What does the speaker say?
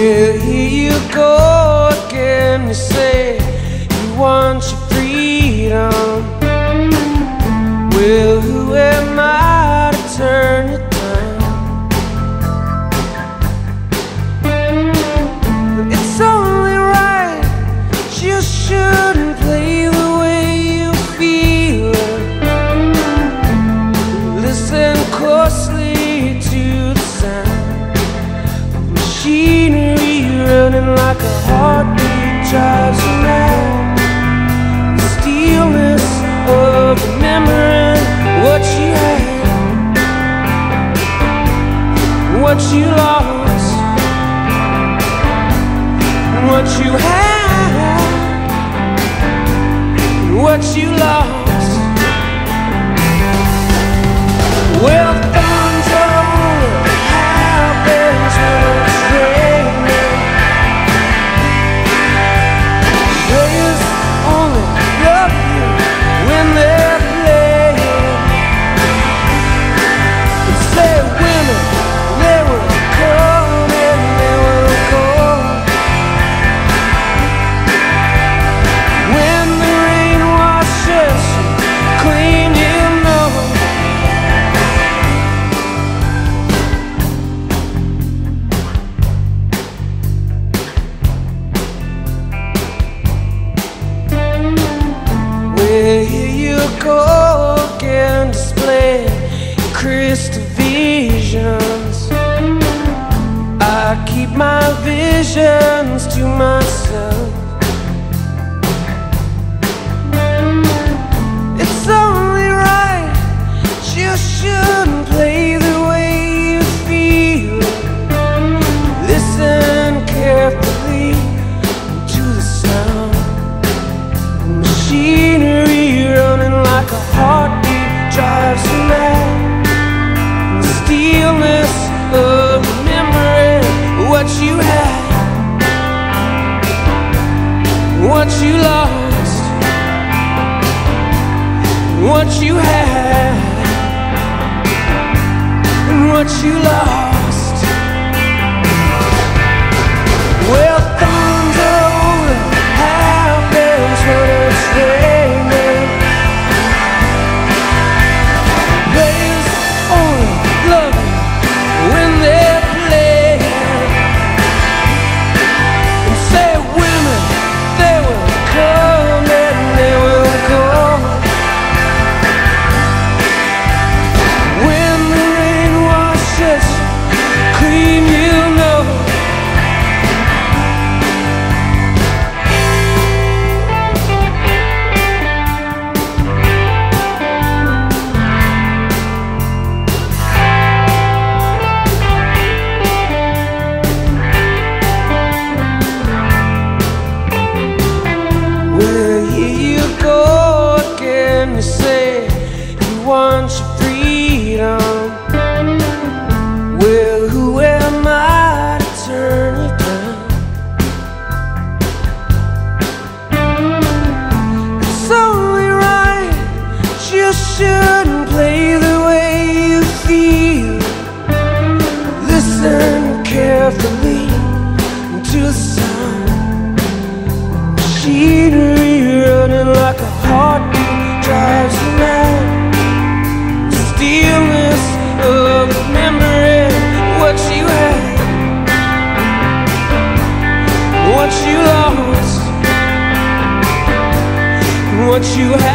Well, here you go again. You say you want your freedom. Well, who am I to turn it down? It's only right. You shouldn't play the way you feel. Listen closely to the sound of machinery running like a heartbeat drives you mad. The stillness of remembering what you had, what you lost, what you had, what you lost. Well, thorns only happens when it's raining. Players only love you when they're playing. And say women, they will come and they will go. When the rain washes you clean, you know. Well, here you go again, displaying crystal visions. I keep my visions to myself. It's only right. You shouldn't play the way you feel. Listen carefully to the sound. Machinery running like a heartbeat drives you mad. The stillness of remembering what you had, what you lost, what you had, and what you lost. Well, thorns only happens when it's raining. Players only love you when they're playing. And say women, they will come and they will go. When the rain washes clean, you know. Well, here you go again. You say you want your freedom. Well, who am I to turn it down? It's only right. You shouldn't play the way you feel. Listen carefully to the sound. Machinery running like a heartbeat drives you mad. The stillness of remembering what you had, what you lost, what you had.